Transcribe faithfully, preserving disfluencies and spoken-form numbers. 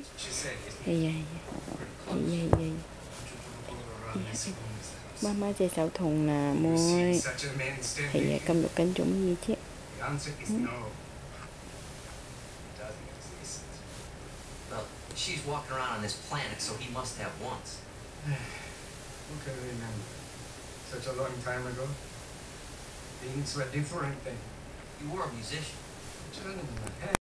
Hey, hey, hey, hey, hey. Mama chạy sáu thùng là môi thì cầm được cân trúng gì chứ. Well, she's walking around on this planet, so he must have once. Who can remember? Such a long time ago. Things were different then. You were a musician. Turning in my head.